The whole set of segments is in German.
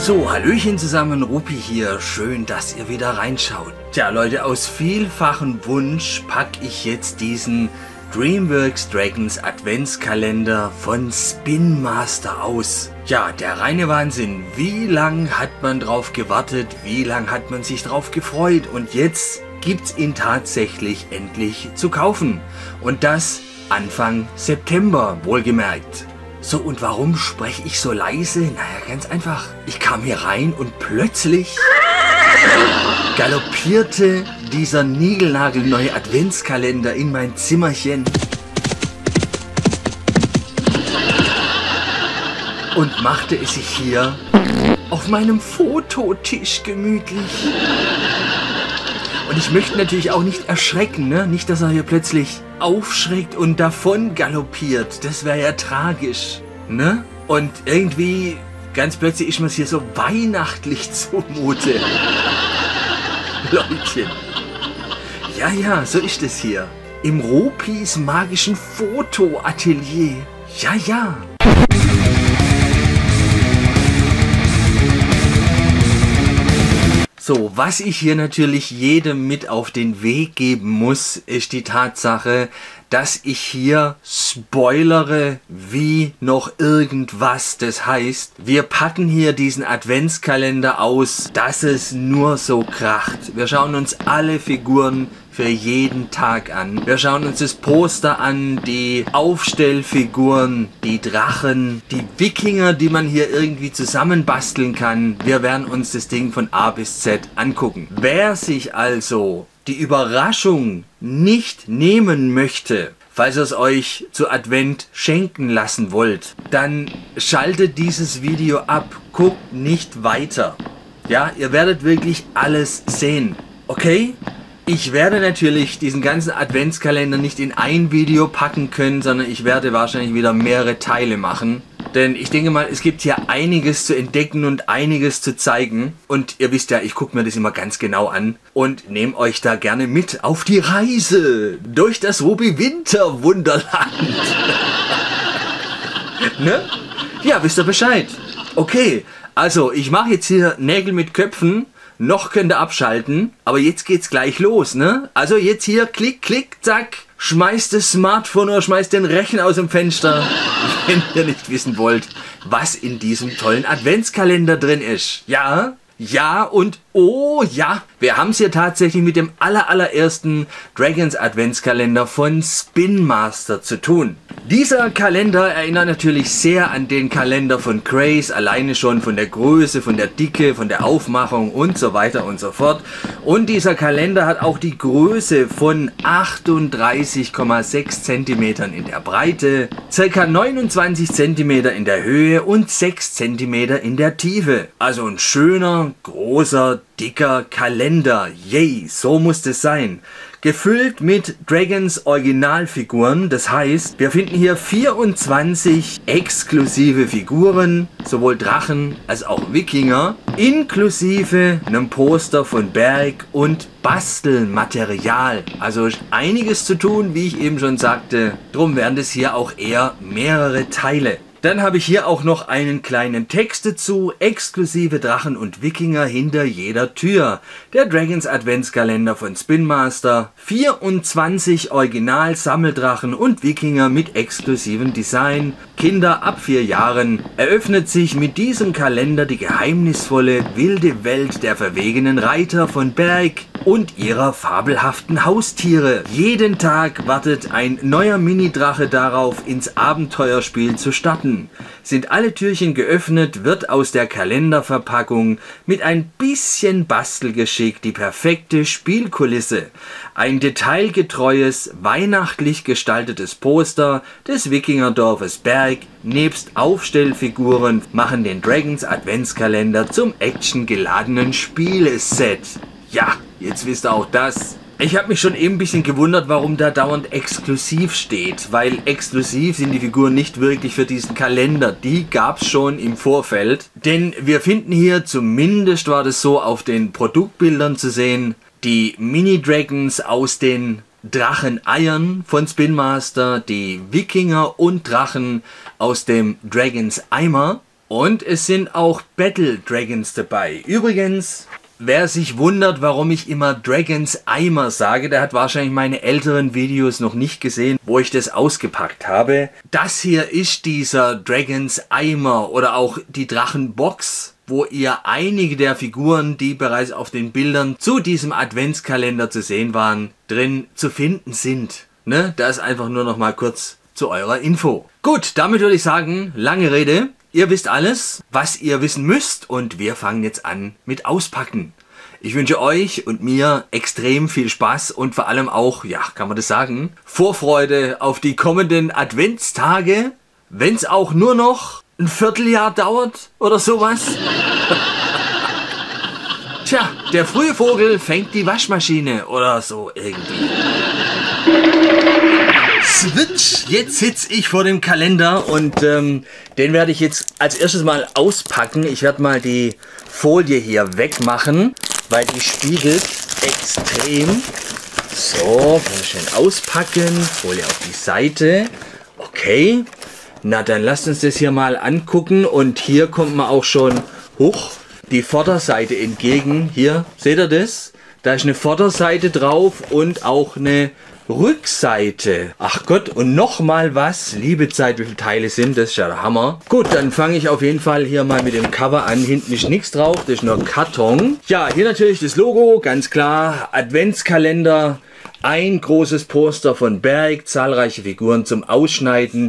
So, Hallöchen zusammen, Rupi hier. Schön, dass ihr wieder reinschaut. Tja, Leute, aus vielfachem Wunsch packe ich jetzt diesen DreamWorks Dragons Adventskalender von Spin Master aus. Ja, der reine Wahnsinn. Wie lang hat man drauf gewartet? Wie lang hat man sich drauf gefreut? Und jetzt gibt's ihn tatsächlich endlich zu kaufen. Und das Anfang September, wohlgemerkt. So, und warum spreche ich so leise? Naja, ganz einfach. Ich kam hier rein und plötzlich galoppierte dieser niegelnagelneue Adventskalender in mein Zimmerchen und machte es sich hier auf meinem Fototisch gemütlich. Und ich möchte natürlich auch nicht erschrecken, ne? Nicht, dass er hier plötzlich aufschreckt und davon galoppiert. Das wäre ja tragisch, ne? Und irgendwie, ganz plötzlich ist mir es hier so weihnachtlich zumute. Leutchen. Ja, ja, so ist es hier. Im Rupis magischen Fotoatelier. Ja, ja. So, was ich hier natürlich jedem mit auf den Weg geben muss, ist die Tatsache, dass ich hier spoilere wie noch irgendwas. Das heißt, wir packen hier diesen Adventskalender aus, dass es nur so kracht. Wir schauen uns alle Figuren für jeden Tag an. Wir schauen uns das Poster an, die Aufstellfiguren, die Drachen, die Wikinger, die man hier irgendwie zusammenbasteln kann. Wir werden uns das Ding von A bis Z angucken. Wer sich also die Überraschung nicht nehmen möchte, falls ihr es euch zu Advent schenken lassen wollt, dann schaltet dieses Video ab, guckt nicht weiter. Ja, ihr werdet wirklich alles sehen. Okay? Ich werde natürlich diesen ganzen Adventskalender nicht in ein Video packen können, sondern ich werde wahrscheinlich wieder mehrere Teile machen. Denn ich denke mal, es gibt hier einiges zu entdecken und einiges zu zeigen. Und ihr wisst ja, ich gucke mir das immer ganz genau an und nehme euch da gerne mit auf die Reise durch das Rupi Winter Wunderland. Ne? Ja, wisst ihr Bescheid. Okay, also ich mache jetzt hier Nägel mit Köpfen. Noch könnt ihr abschalten, aber jetzt geht's gleich los, ne? Also jetzt hier, klick, klick, zack, schmeißt das Smartphone oder schmeißt den Rechner aus dem Fenster, wenn ihr nicht wissen wollt, was in diesem tollen Adventskalender drin ist. Ja, ja und oh ja, wir haben es hier tatsächlich mit dem allerersten Dragons Adventskalender von Spin Master zu tun. Dieser Kalender erinnert natürlich sehr an den Kalender von Craze, alleine schon von der Größe, von der Dicke, von der Aufmachung und so weiter und so fort. Und dieser Kalender hat auch die Größe von 38,6 cm in der Breite, ca. 29 cm in der Höhe und 6 cm in der Tiefe. Also ein schöner, großer, dicker Kalender. Yay, so muss es sein. Gefüllt mit Dragons Originalfiguren, das heißt, wir finden hier 24 exklusive Figuren, sowohl Drachen als auch Wikinger, inklusive einem Poster von Berg und Bastelmaterial. Also einiges zu tun, wie ich eben schon sagte, drum werden es hier auch eher mehrere Teile. Dann habe ich hier auch noch einen kleinen Text dazu, exklusive Drachen und Wikinger hinter jeder Tür. Der Dragons Adventskalender von Spin Master, 24 Original-Sammeldrachen und Wikinger mit exklusivem Design. Kinder ab 4 Jahren. Eröffnet sich mit diesem Kalender die geheimnisvolle, wilde Welt der verwegenen Reiter von Berg und ihrer fabelhaften Haustiere. Jeden Tag wartet ein neuer Mini-Drache darauf, ins Abenteuerspiel zu starten. Sind alle Türchen geöffnet, wird aus der Kalenderverpackung mit ein bisschen Bastelgeschick die perfekte Spielkulisse. Ein detailgetreues, weihnachtlich gestaltetes Poster des Wikingerdorfes Berg nebst Aufstellfiguren machen den Dragons Adventskalender zum actiongeladenen Spieleset. Ja, jetzt wisst ihr auch das. Ich habe mich schon eben ein bisschen gewundert, warum da dauernd exklusiv steht, weil exklusiv sind die Figuren nicht wirklich für diesen Kalender. Die gab es schon im Vorfeld, denn wir finden hier, zumindest war das so auf den Produktbildern zu sehen, die Mini-Dragons aus den Dracheneiern von Spin Master, die Wikinger und Drachen aus dem Dragons Eimer. Und es sind auch Battle Dragons dabei. Übrigens, wer sich wundert, warum ich immer Dragons Eimer sage, der hat wahrscheinlich meine älteren Videos noch nicht gesehen, wo ich das ausgepackt habe. Das hier ist dieser Dragons Eimer oder auch die Drachenbox, wo ihr einige der Figuren, die bereits auf den Bildern zu diesem Adventskalender zu sehen waren, drin zu finden sind. Ne? Das einfach nur noch mal kurz zu eurer Info. Gut, damit würde ich sagen, lange Rede. Ihr wisst alles, was ihr wissen müsst und wir fangen jetzt an mit Auspacken. Ich wünsche euch und mir extrem viel Spaß und vor allem auch, ja, kann man das sagen, Vorfreude auf die kommenden Adventstage, wenn es auch nur noch ein Vierteljahr dauert oder sowas. Tja, der frühe Vogel fängt die Waschmaschine oder so irgendwie. Switch! Jetzt sitze ich vor dem Kalender und den werde ich jetzt als erstes mal auspacken. Ich werde mal die Folie hier wegmachen, weil die spiegelt extrem. So, schön auspacken. Folie auf die Seite. Okay. Na, dann lasst uns das hier mal angucken. Und hier kommt man auch schon hoch die Vorderseite entgegen. Hier, seht ihr das? Da ist eine Vorderseite drauf und auch eine Rückseite. Ach Gott, und nochmal was. Liebe Zeit, wie viele Teile sind, das ist ja der Hammer. Gut, dann fange ich auf jeden Fall hier mal mit dem Cover an. Hinten ist nichts drauf, das ist nur Karton. Ja, hier natürlich das Logo, ganz klar. Adventskalender. Ein großes Poster von Berg, zahlreiche Figuren zum Ausschneiden,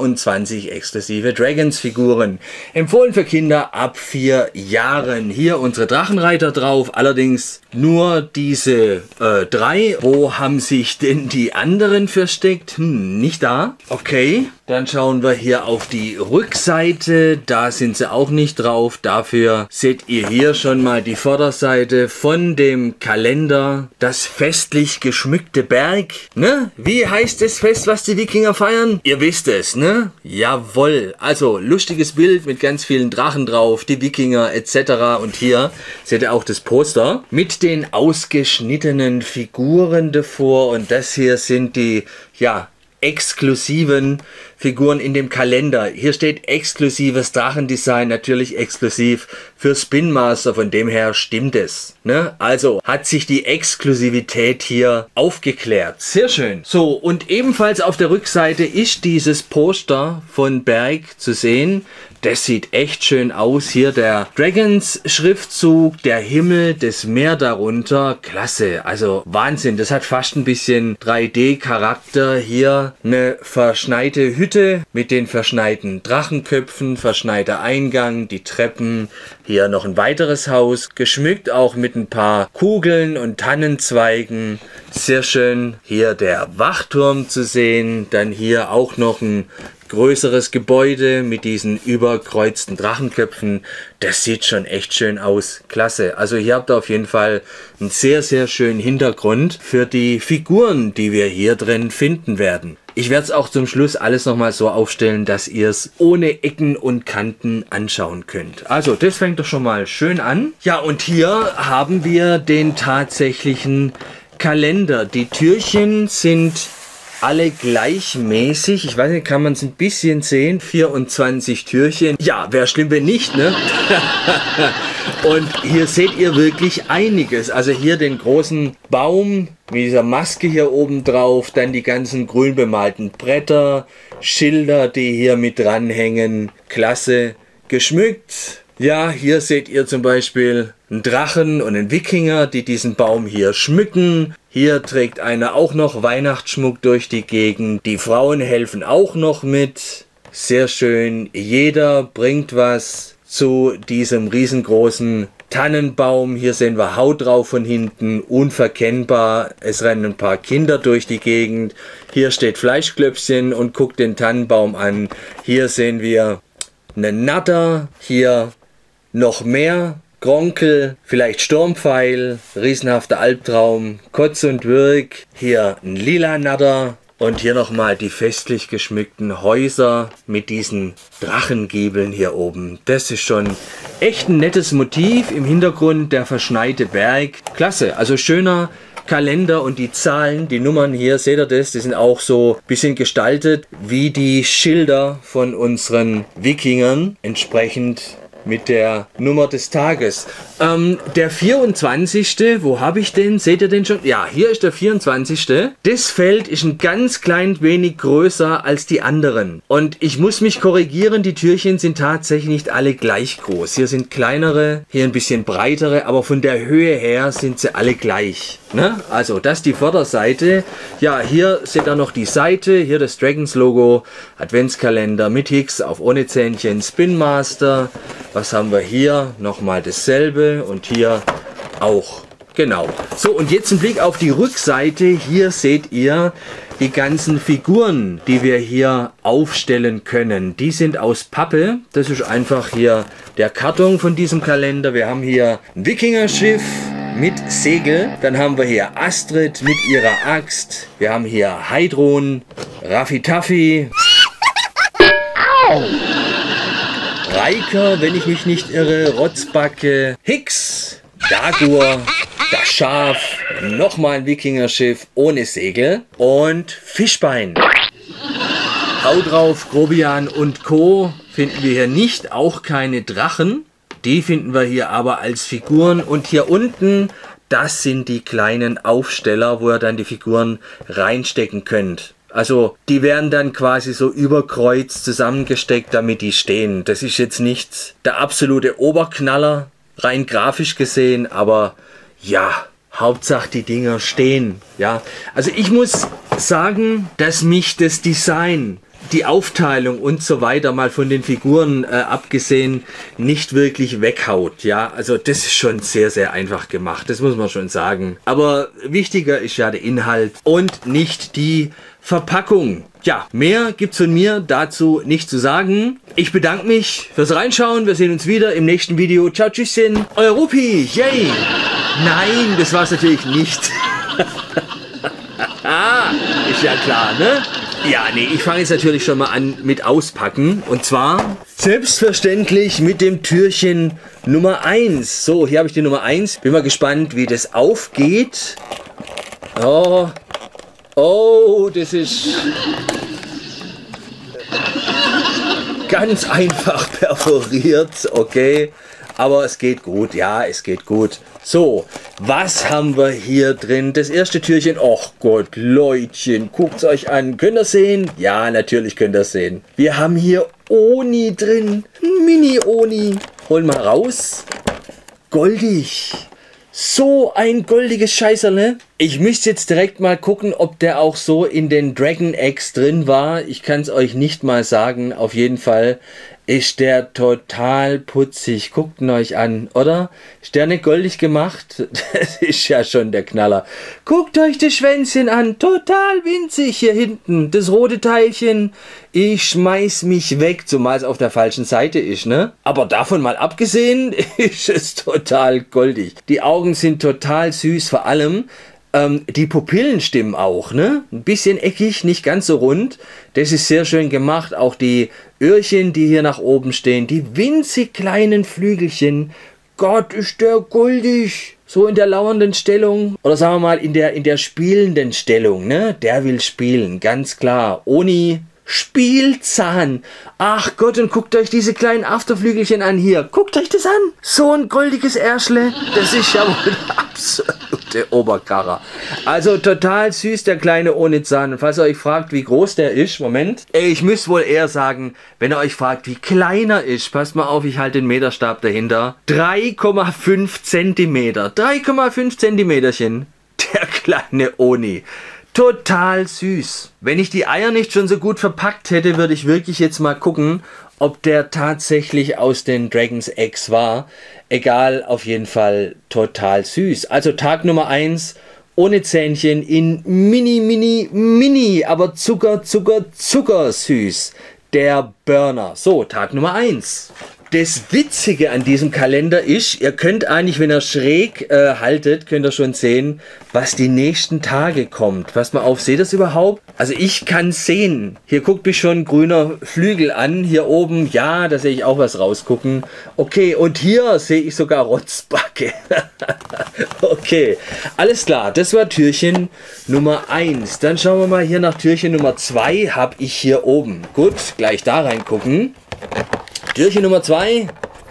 24 exklusive Dragons-Figuren. Empfohlen für Kinder ab 4 Jahren. Hier unsere Drachenreiter drauf, allerdings nur diese 3. Wo haben sich denn die anderen versteckt? Nicht da. Okay, dann schauen wir hier auf die Rückseite. Da sind sie auch nicht drauf. Dafür seht ihr hier schon mal die Vorderseite von dem Kalender. Das festlich geschmückte Berg, ne? Wie heißt das Fest, was die Wikinger feiern? Ihr wisst es, ne? Jawohl. Also, lustiges Bild mit ganz vielen Drachen drauf, die Wikinger etc. Und hier seht ihr auch das Poster mit den ausgeschnittenen Figuren davor. Und das hier sind die, ja, exklusiven Figuren in dem Kalender. Hier steht exklusives Drachendesign, natürlich exklusiv für Spin Master, von dem her stimmt es. Ne? Also hat sich die Exklusivität hier aufgeklärt. Sehr schön. So, und ebenfalls auf der Rückseite ist dieses Poster von Berg zu sehen. Das sieht echt schön aus. Hier der Dragons-Schriftzug, der Himmel, das Meer darunter. Klasse, also Wahnsinn. Das hat fast ein bisschen 3D-Charakter. Hier eine verschneite Hütte mit den verschneiten Drachenköpfen, verschneiter Eingang, die Treppen. Hier noch ein weiteres Haus, geschmückt auch mit ein paar Kugeln und Tannenzweigen. Sehr schön. Hier der Wachturm zu sehen. Dann hier auch noch ein größeres Gebäude mit diesen überkreuzten Drachenköpfen. Das sieht schon echt schön aus. Klasse. Also hier habt ihr auf jeden Fall einen sehr, sehr schönen Hintergrund für die Figuren, die wir hier drin finden werden. Ich werde es auch zum Schluss alles nochmal so aufstellen, dass ihr es ohne Ecken und Kanten anschauen könnt. Also das fängt doch schon mal schön an. Ja, und hier haben wir den tatsächlichen Kalender. Die Türchen sind alle gleichmäßig. Ich weiß nicht, kann man es ein bisschen sehen? 24 Türchen. Ja, wäre schlimm, wenn nicht, ne? Und hier seht ihr wirklich einiges. Also hier den großen Baum mit dieser Maske hier oben drauf. Dann die ganzen grün bemalten Bretter, Schilder, die hier mit dranhängen. Klasse geschmückt. Ja, hier seht ihr zum Beispiel einen Drachen und einen Wikinger, die diesen Baum hier schmücken. Hier trägt einer auch noch Weihnachtsschmuck durch die Gegend. Die Frauen helfen auch noch mit. Sehr schön. Jeder bringt was zu diesem riesengroßen Tannenbaum. Hier sehen wir Haut drauf von hinten, unverkennbar. Es rennen ein paar Kinder durch die Gegend. Hier steht Fleischklöpfchen und guckt den Tannenbaum an. Hier sehen wir einen Natter. Hier noch mehr. Gronkel, vielleicht Sturmpfeil, riesenhafter Albtraum, Kotz und Würg, hier ein lila Natter und hier nochmal die festlich geschmückten Häuser mit diesen Drachengiebeln hier oben. Das ist schon echt ein nettes Motiv. Im Hintergrund der verschneite Berg. Klasse, also schöner Kalender und die Zahlen, die Nummern hier, seht ihr das? Die sind auch so ein bisschen gestaltet wie die Schilder von unseren Wikingern, entsprechend mit der Nummer des Tages. Der 24. Wo habe ich den? Seht ihr den schon? Ja, hier ist der 24. Das Feld ist ein ganz klein wenig größer als die anderen. Und ich muss mich korrigieren, die Türchen sind tatsächlich nicht alle gleich groß. Hier sind kleinere, hier ein bisschen breitere, aber von der Höhe her sind sie alle gleich. Ne? Also das ist die Vorderseite. Ja, hier seht ihr noch die Seite, hier das Dragons Logo, Adventskalender mit Hicks auf ohne Zähnchen, Spin Master. Was haben wir hier? Nochmal dasselbe und hier auch. Genau. So, und jetzt ein Blick auf die Rückseite. Hier seht ihr die ganzen Figuren, die wir hier aufstellen können. Die sind aus Pappe. Das ist einfach hier der Karton von diesem Kalender. Wir haben hier ein Wikingerschiff mit Segel. Dann haben wir hier Astrid mit ihrer Axt. Wir haben hier Heidrun, Raffi Taffi. Riker, wenn ich mich nicht irre, Rotzbacke, Hicks, Dagur, das Schaf, nochmal ein Wikingerschiff ohne Segel und Fischbein. Hau drauf, Grobian und Co. finden wir hier nicht, auch keine Drachen. Die finden wir hier aber als Figuren und hier unten, das sind die kleinen Aufsteller, wo ihr dann die Figuren reinstecken könnt. Also die werden dann quasi so über Kreuz zusammengesteckt, damit die stehen. Das ist jetzt nicht der absolute Oberknaller, rein grafisch gesehen, aber ja, Hauptsache die Dinger stehen. Ja, also ich muss sagen, dass mich das Design, die Aufteilung und so weiter mal von den Figuren abgesehen nicht wirklich weghaut. Ja, also das ist schon sehr, sehr einfach gemacht. Das muss man schon sagen. Aber wichtiger ist ja der Inhalt und nicht die Verpackung. Ja, mehr gibt's von mir dazu nicht zu sagen. Ich bedanke mich fürs Reinschauen. Wir sehen uns wieder im nächsten Video. Ciao, tschüsschen. Euer Rupi. Yay. Nein, das war's natürlich nicht. Ist ja klar, ne? Ja, nee, ich fange jetzt natürlich schon mal an mit Auspacken. Und zwar selbstverständlich mit dem Türchen Nummer 1. So, hier habe ich die Nummer 1. Bin mal gespannt, wie das aufgeht. Oh, das ist ganz einfach perforiert, okay. Aber es geht gut, ja, es geht gut. So, was haben wir hier drin? Das erste Türchen. Och Gott, Leutchen, guckt's euch an. Könnt ihr sehen? Ja, natürlich könnt ihr sehen. Wir haben hier Oni drin. Mini-Oni. Holen wir raus. Goldig. So ein goldiges Scheißerle. Ich müsste jetzt direkt mal gucken, ob der auch so in den Dragon Eggs drin war. Ich kann es euch nicht mal sagen. Auf jeden Fall ist der total putzig. Guckt ihn euch an, oder? Ist der nicht goldig gemacht? Das ist ja schon der Knaller. Guckt euch das Schwänzchen an. Total winzig hier hinten. Das rote Teilchen. Ich schmeiß mich weg, zumal es auf der falschen Seite ist, ne? Aber davon mal abgesehen, ist es total goldig. Die Augen sind total süß, vor allem die Pupillen stimmen auch, ne? Ein bisschen eckig, nicht ganz so rund. Das ist sehr schön gemacht. Auch die Öhrchen, die hier nach oben stehen, die winzig kleinen Flügelchen. Gott, ist der goldig. So in der lauernden Stellung. Oder sagen wir mal in der spielenden Stellung, ne? Der will spielen, ganz klar. Oni. Spielzahn. Ach Gott, und guckt euch diese kleinen Afterflügelchen an hier. Guckt euch das an. So ein goldiges Ärschle. Das ist ja wohl der absolute Oberkarrer. Also total süß, der kleine ohne Zahn. Und falls ihr euch fragt, wie groß der ist, Moment. Ich müsste wohl eher sagen, wenn ihr euch fragt, wie klein er ist, passt mal auf, ich halte den Meterstab dahinter. 3,5 Zentimeter. 3,5 Zentimeterchen. Der kleine Oni. Total süß. Wenn ich die Eier nicht schon so gut verpackt hätte, würde ich wirklich jetzt mal gucken, ob der tatsächlich aus den Dragons Eggs war. Egal, auf jeden Fall total süß. Also Tag Nummer 1, ohne Zähnchen, in mini, aber zucker süß. Der Burner. So, Tag Nummer 1. Das Witzige an diesem Kalender ist, ihr könnt eigentlich, wenn ihr schräg haltet, könnt ihr schon sehen, was die nächsten Tage kommt. Pass mal auf, seht ihr das überhaupt? Also ich kann sehen. Hier guckt mich schon ein grüner Flügel an. Hier oben, ja, da sehe ich auch was rausgucken. Okay, und hier sehe ich sogar Rotzbacke. Okay, alles klar. Das war Türchen Nummer 1. Dann schauen wir mal hier nach Türchen Nummer 2. Habe ich hier oben. Gut, gleich da reingucken. Türchen Nummer 2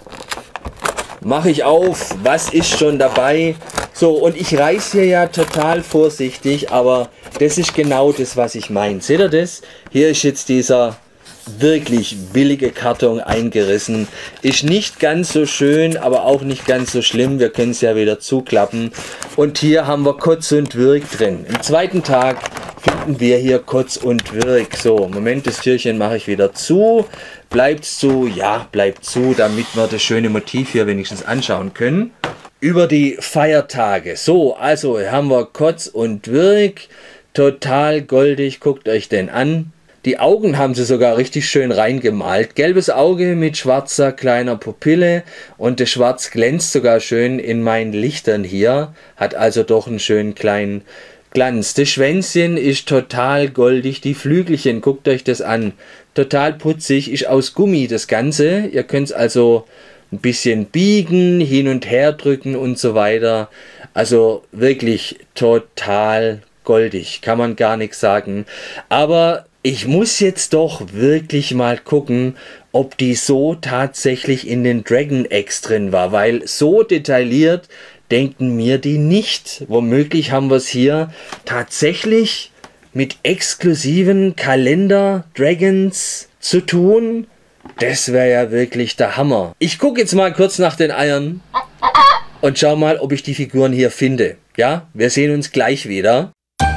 mache ich auf. Was ist schon dabei? So, und ich reiße hier ja total vorsichtig, aber das ist genau das, was ich meine. Seht ihr das? Hier ist jetzt dieser wirklich billige Karton eingerissen. Ist nicht ganz so schön, aber auch nicht ganz so schlimm. Wir können es ja wieder zuklappen. Und hier haben wir Kotz und Wirk drin. Im zweiten Tag finden wir hier Kotz und Wirk. So, Moment, das Türchen mache ich wieder zu. Bleibt zu, ja, bleibt zu, damit wir das schöne Motiv hier wenigstens anschauen können. Über die Feiertage. So, also haben wir Kotz und Wirk. Total goldig, guckt euch den an. Die Augen haben sie sogar richtig schön reingemalt. Gelbes Auge mit schwarzer kleiner Pupille und das Schwarz glänzt sogar schön in meinen Lichtern hier. Hat also doch einen schönen kleinen Glanz. Das Schwänzchen ist total goldig. Die Flügelchen, guckt euch das an. Total putzig, ist aus Gummi das Ganze. Ihr könnt es also ein bisschen biegen, hin und her drücken und so weiter. Also wirklich total goldig, kann man gar nichts sagen. Aber ich muss jetzt doch wirklich mal gucken, ob die so tatsächlich in den Dragon Eggs drin war, weil so detailliert denken mir die nicht. Womöglich haben wir es hier tatsächlich mit exklusiven Kalender Dragons zu tun. Das wäre ja wirklich der Hammer. Ich gucke jetzt mal kurz nach den Eiern und schau mal, ob ich die Figuren hier finde. Ja, wir sehen uns gleich wieder.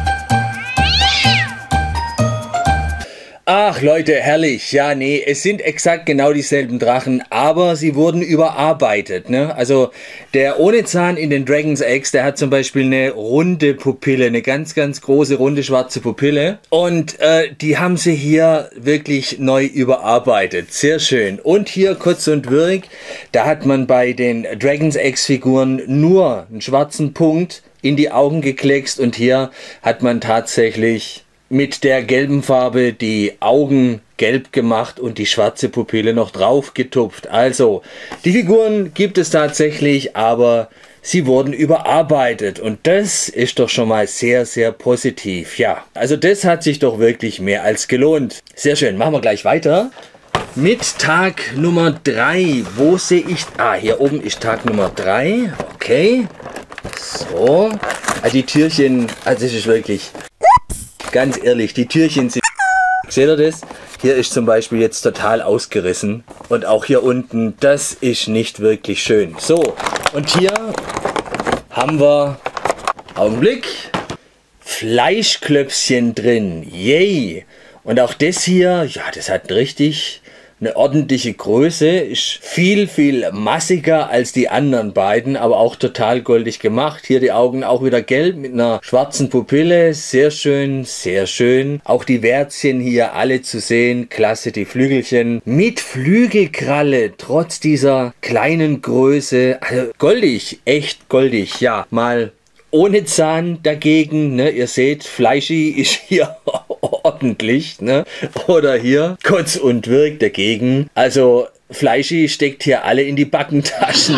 Ach Leute, herrlich. Ja, nee, es sind exakt genau dieselben Drachen, aber sie wurden überarbeitet. Ne? Also der ohne Zahn in den Dragon's Eggs, der hat zum Beispiel eine runde Pupille, eine ganz, ganz große, runde, schwarze Pupille. Und die haben sie hier wirklich neu überarbeitet. Sehr schön. Und hier Kotz und Wirk, da hat man bei den Dragon's Eggs Figuren nur einen schwarzen Punkt in die Augen gekleckst und hier hat man tatsächlich mit der gelben Farbe die Augen gelb gemacht und die schwarze Pupille noch drauf getupft. Also, die Figuren gibt es tatsächlich, aber sie wurden überarbeitet und das ist doch schon mal sehr, sehr positiv. Ja, also das hat sich doch wirklich mehr als gelohnt. Sehr schön, machen wir gleich weiter. Mit Tag Nummer 3. Wo sehe ich... Ah, hier oben ist Tag Nummer 3. Okay. So. Also die Türchen, also es ist wirklich... Ganz ehrlich, die Türchen sind... Seht ihr das? Hier ist zum Beispiel jetzt total ausgerissen. Und auch hier unten, das ist nicht wirklich schön. So, und hier haben wir... Augenblick. Fleischklöpfchen drin. Yay! Und auch das hier, ja, das hat richtig... eine ordentliche Größe, ist viel, viel massiger als die anderen beiden, aber auch total goldig gemacht. Hier die Augen auch wieder gelb mit einer schwarzen Pupille. Sehr schön, sehr schön. Auch die Wärzchen hier alle zu sehen. Klasse, die Flügelchen mit Flügelkralle, trotz dieser kleinen Größe. Also goldig, echt goldig. Ja, mal ohne Zahn dagegen, ne? Ihr seht, Fleischi ist hier ordentlich, ne? Oder hier Kotz und Wirk dagegen. Also Fleischi steckt hier alle in die Backentaschen.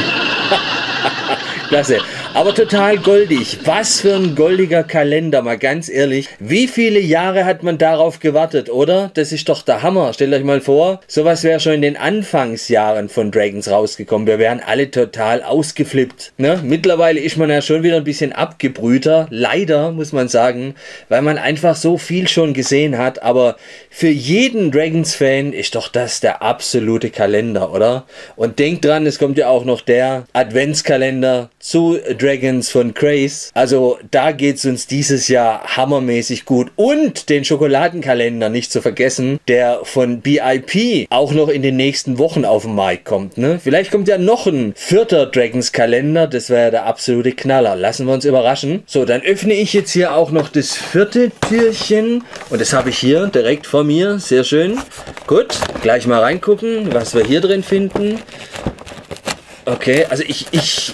Klasse. Aber total goldig. Was für ein goldiger Kalender, mal ganz ehrlich. Wie viele Jahre hat man darauf gewartet, oder? Das ist doch der Hammer. Stellt euch mal vor, sowas wäre schon in den Anfangsjahren von Dragons rausgekommen. Wir wären alle total ausgeflippt. Ne? Mittlerweile ist man ja schon wieder ein bisschen abgebrühter. Leider, muss man sagen, weil man einfach so viel schon gesehen hat. Aber für jeden Dragons-Fan ist doch das der absolute Kalender, oder? Und denkt dran, es kommt ja auch noch der Adventskalender zu Dragons Dragons von Craze. Also da geht es uns dieses Jahr hammermäßig gut. Und den Schokoladenkalender nicht zu vergessen, der von BIP auch noch in den nächsten Wochen auf den Markt kommt. Ne? Vielleicht kommt ja noch ein 4. Dragons Kalender. Das wäre ja der absolute Knaller. Lassen wir uns überraschen. So, dann öffne ich jetzt hier auch noch das 4. Türchen. Und das habe ich hier direkt vor mir. Sehr schön. Gut, gleich mal reingucken, was wir hier drin finden. Okay, also ich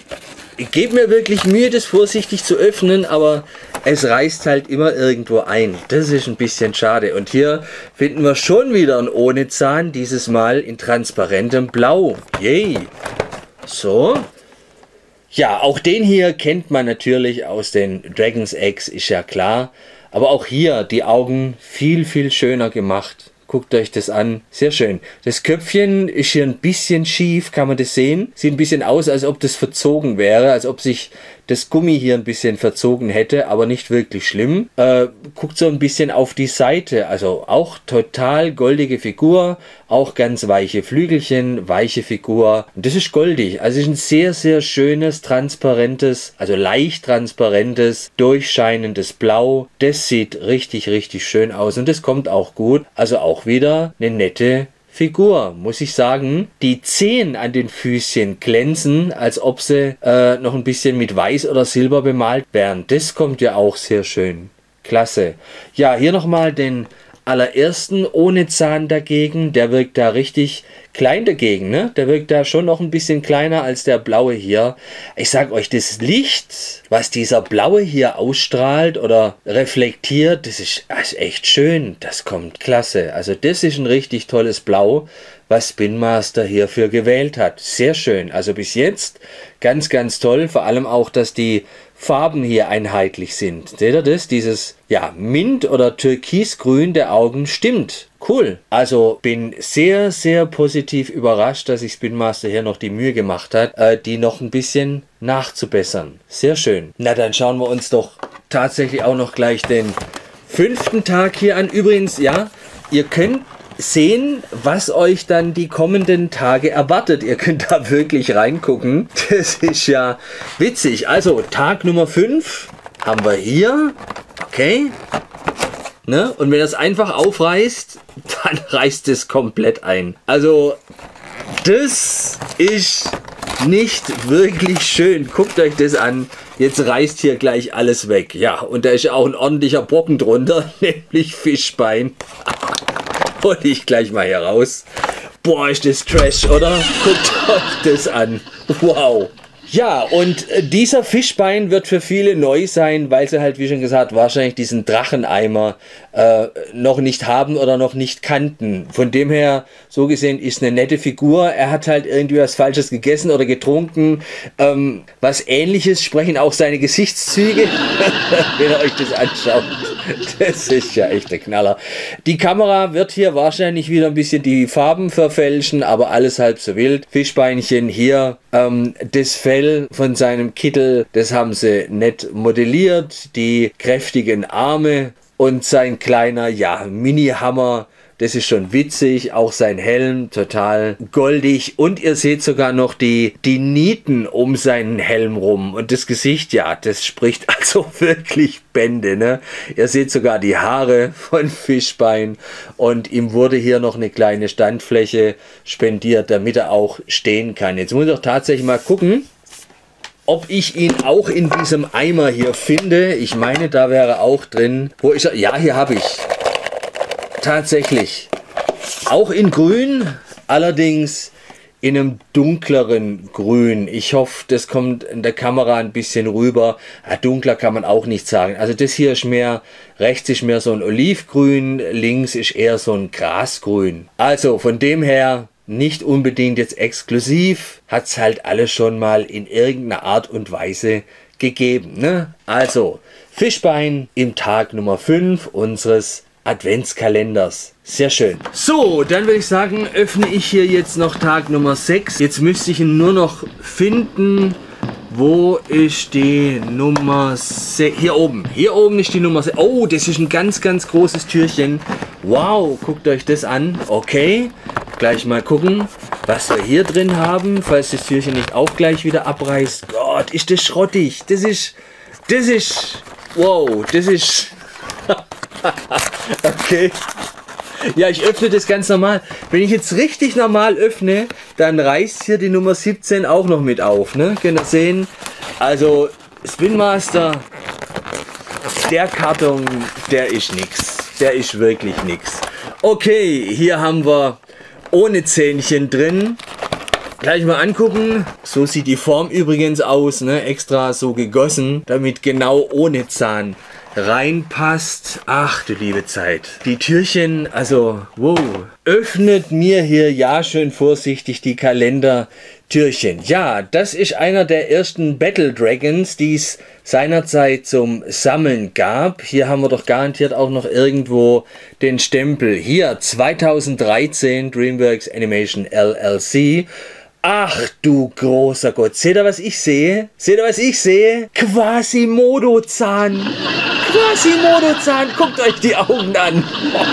gebe mir wirklich Mühe, das vorsichtig zu öffnen, aber es reißt halt immer irgendwo ein. Das ist ein bisschen schade. Und hier finden wir schon wieder ein ohne Zahn, dieses Mal in transparentem Blau. Yay! So. Ja, auch den hier kennt man natürlich aus den Dragons Eggs, ist ja klar. Aber auch hier die Augen viel, viel schöner gemacht. Guckt euch das an. Sehr schön. Das Köpfchen ist hier ein bisschen schief. Kann man das sehen? Sieht ein bisschen aus, als ob das verzogen wäre. Als ob sich das Gummi hier ein bisschen verzogen hätte. Aber nicht wirklich schlimm. Guckt so ein bisschen auf die Seite. Also auch total goldige Figur. Auch ganz weiche Flügelchen. Weiche Figur. Und das ist goldig. Also es ist ein sehr, sehr schönes, transparentes, also leicht transparentes, durchscheinendes Blau. Das sieht richtig, richtig schön aus. Und das kommt auch gut. Also auch wieder eine nette Figur, muss ich sagen. Die Zehen an den Füßchen glänzen, als ob sie noch ein bisschen mit Weiß oder Silber bemalt wären. Das kommt ja auch sehr schön. Klasse. Ja, hier nochmal den allerersten ohne Zahn dagegen. Der wirkt da richtig klein dagegen, ne? Der wirkt da schon noch ein bisschen kleiner als der blaue hier. Ich sag euch, das Licht, was dieser blaue hier ausstrahlt oder reflektiert, das ist echt schön. Das kommt klasse. Also das ist ein richtig tolles Blau, was Spin Master hierfür gewählt hat. Sehr schön. Also bis jetzt ganz, ganz toll. Vor allem auch, dass die Farben hier einheitlich sind. Seht ihr das? Dieses, ja, Mint- oder Türkisgrün der Augen stimmt. Cool. Also bin sehr, sehr positiv überrascht, dass sich Spin Master hier noch die Mühe gemacht hat, die noch ein bisschen nachzubessern. Sehr schön. Na, dann schauen wir uns doch tatsächlich auch noch gleich den 5. Tag hier an. Übrigens, ja, ihr könnt sehen, was euch dann die kommenden Tage erwartet. Ihr könnt da wirklich reingucken. Das ist ja witzig. Also Tag Nummer 5 haben wir hier. Okay. Ne? Und wenn das einfach aufreißt, dann reißt es komplett ein. Also das ist nicht wirklich schön. Guckt euch das an. Jetzt reißt hier gleich alles weg. Ja, und da ist auch ein ordentlicher Brocken drunter, nämlich Fischbein. Hol ich gleich mal hier raus. Boah, ist das Trash, oder? Guckt euch das an. Wow. Ja, und dieser Fischbein wird für viele neu sein, weil sie halt, wie schon gesagt, wahrscheinlich diesen Dracheneimer noch nicht haben oder noch nicht kannten. Von dem her, so gesehen, ist eine nette Figur. Er hat halt irgendwie was Falsches gegessen oder getrunken. Was Ähnliches sprechen auch seine Gesichtszüge, wenn ihr euch das anschaut. Das ist ja echt der Knaller. Die Kamera wird hier wahrscheinlich wieder ein bisschen die Farben verfälschen, aber alles halb so wild. Fischbeinchen hier, das Fell von seinem Kittel, das haben sie nett modelliert. Die kräftigen Arme und sein kleiner, ja, Mini-Hammer. Das ist schon witzig, auch sein Helm, total goldig. Und ihr seht sogar noch die Nieten um seinen Helm rum. Und das Gesicht, ja, das spricht also wirklich Bände, ne? Ihr seht sogar die Haare von Fischbein. Und ihm wurde hier noch eine kleine Standfläche spendiert, damit er auch stehen kann. Jetzt muss ich doch tatsächlich mal gucken, ob ich ihn auch in diesem Eimer hier finde. Ich meine, da wäre auch drin. Wo ist er? Ja, hier habe ich. Tatsächlich. Auch in grün, allerdings in einem dunkleren Grün. Ich hoffe, das kommt in der Kamera ein bisschen rüber. Ja, dunkler kann man auch nicht sagen. Also das hier ist mehr, rechts ist mehr so ein Olivgrün, links ist eher so ein Grasgrün. Also von dem her nicht unbedingt jetzt exklusiv, hat es halt alles schon mal in irgendeiner Art und Weise gegeben. Ne? Also Fischbein im Tag Nummer 5 unseres Adventskalenders. Sehr schön. So, dann würde ich sagen, öffne ich hier jetzt noch Tag Nummer 6. Jetzt müsste ich ihn nur noch finden. Wo ist die Nummer 6? Hier oben. Hier oben ist die Nummer 6. Oh, das ist ein ganz, ganz großes Türchen. Wow, guckt euch das an. Okay, gleich mal gucken. was wir hier drin haben, falls das Türchen nicht auch gleich wieder abreißt. Gott, ist das schrottig. Das ist, wow, das ist, okay. Ja, ich öffne das ganz normal. Wenn ich jetzt richtig normal öffne, dann reißt hier die Nummer 17 auch noch mit auf. Ne? Könnt ihr sehen? Also, Spin Master, der Karton, der ist nix. Der ist wirklich nix. Okay, hier haben wir ohne Zähnchen drin. Gleich mal angucken. So sieht die Form übrigens aus. Ne? Extra so gegossen, damit genau ohne Zahn reinpasst. Ach du liebe Zeit. Die Türchen, also wow. Öffnet mir hier ja schön vorsichtig die Kalendertürchen. Ja, das ist einer der ersten Battle Dragons, die es seinerzeit zum Sammeln gab. Hier haben wir doch garantiert auch noch irgendwo den Stempel. Hier 2013 DreamWorks Animation LLC. Ach du großer Gott, seht ihr was ich sehe? Seht ihr was ich sehe? Quasimodo-Zahn. Quasimodo-Zahn, guckt euch die Augen an.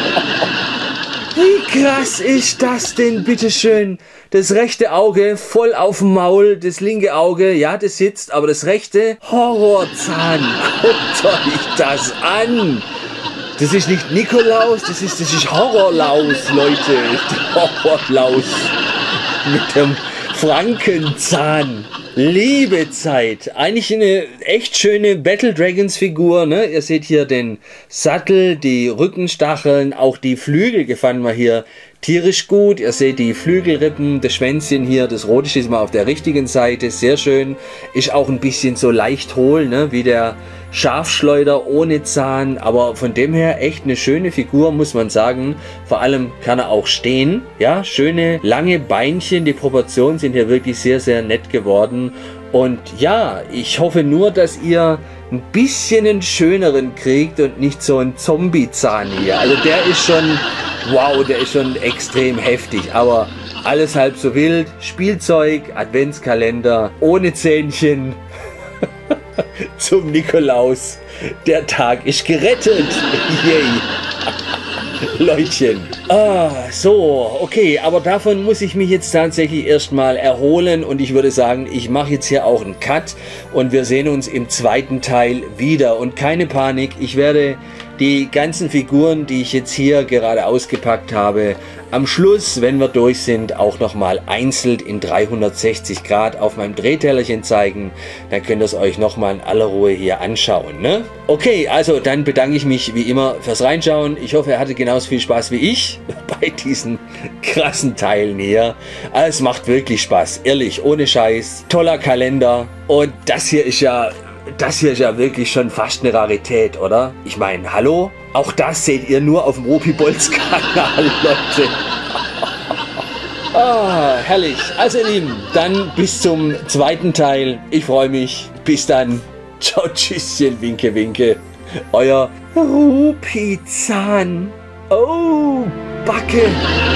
Wie krass ist das denn, bitteschön? Das rechte Auge voll auf dem Maul, das linke Auge, ja, das sitzt, aber das rechte Horrorzahn. Guckt euch das an. Das ist nicht Nikolaus, das ist Horrorlaus, Leute. Horrorlaus mit dem Frankenzahn. Liebe Zeit. Eigentlich eine echt schöne Battle Dragons Figur. Ne? Ihr seht hier den Sattel, die Rückenstacheln, auch die Flügel gefallen mir hier tierisch gut. Ihr seht die Flügelrippen, das Schwänzchen hier, das rote ist mal auf der richtigen Seite. Sehr schön. Ist auch ein bisschen so leicht hohl, ne? Wie der Scharfschleuder ohne Zahn, aber von dem her echt eine schöne Figur, muss man sagen. Vor allem kann er auch stehen. Ja, schöne lange Beinchen, die Proportionen sind hier wirklich sehr, sehr nett geworden. Und ja, ich hoffe nur, dass ihr ein bisschen einen schöneren kriegt und nicht so einen Zombie-Zahn hier. Also der ist schon, wow, der ist schon extrem heftig, aber alles halb so wild. Spielzeug, Adventskalender, ohne Zähnchen. Zum Nikolaus. Der Tag ist gerettet. Yay. Leutchen. Ah, so, okay, aber davon muss ich mich jetzt tatsächlich erstmal erholen und ich würde sagen, ich mache jetzt hier auch einen Cut und wir sehen uns im zweiten Teil wieder. Und keine Panik, ich werde die ganzen Figuren, die ich jetzt hier gerade ausgepackt habe, am Schluss, wenn wir durch sind, auch nochmal einzeln in 360 Grad auf meinem Drehtellerchen zeigen. Dann könnt ihr es euch nochmal in aller Ruhe hier anschauen. Ne? Okay, also dann bedanke ich mich wie immer fürs Reinschauen. Ich hoffe, ihr hattet genauso viel Spaß wie ich bei diesen krassen Teilen hier. Es macht wirklich Spaß, ehrlich, ohne Scheiß. Toller Kalender. Und das hier ist ja wirklich schon fast eine Rarität, oder? Ich meine, hallo? Auch das seht ihr nur auf dem Ropi-Bolz-Kanal, Leute. Ah, herrlich. Also ihr Lieben, dann bis zum zweiten Teil. Ich freue mich. Bis dann. Ciao, tschüsschen, winke, winke. Euer Ropi-Zahn. Oh, Backe.